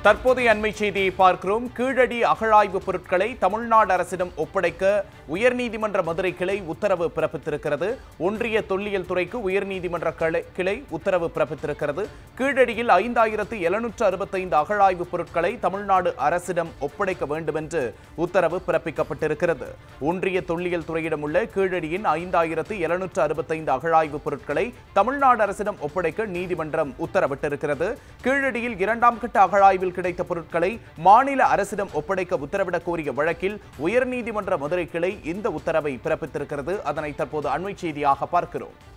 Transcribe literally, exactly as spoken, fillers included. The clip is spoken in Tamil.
தற்போதைய அண்மை செய்தியை பார்க்கிறோம். கீழடி அகழாய்வு பொருட்களை தமிழ்நாடு அரசிடம் ஒப்படைக்க உயர்நீதிமன்ற மதுரை கிளை உத்தரவு பிறப்பித்திருக்கிறது. ஒன்றிய தொல்லியல் துறைக்கு உயர்நீதிமன்ற கிளை உத்தரவு பிறப்பித்திருக்கிறது. கீழடியில் ஐந்தாயிரத்து எழுநூற்று அறுபத்தைந்து அகழாய்வு பொருட்களை தமிழ்நாடு அரசிடம் ஒப்படைக்க வேண்டும் என்று உத்தரவு பிறப்பிக்கப்பட்டிருக்கிறது. ஒன்றிய தொல்லியல் துறையிடம் உள்ள கீழடியின் ஐந்தாயிரத்து எழுநூற்று அறுபத்தைந்து அகழாய்வு பொருட்களை தமிழ்நாடு அரசிடம் ஒப்படைக்க நீதிமன்றம் உத்தரவிட்டிருக்கிறது. கீழடியில் இரண்டாம் கட்ட அகழாய்வில் கிடைத்த பொருட்களை மாநில அரசிடம் ஒப்படைக்க உத்தரவிடக் கோரிய வழக்கில் உயர்நீதிமன்ற மதுரை கிளை இந்த உத்தரவை பிறப்பித்திருக்கிறது. அதனை தற்போது அண்மை செய்தியாக பார்க்கிறோம்.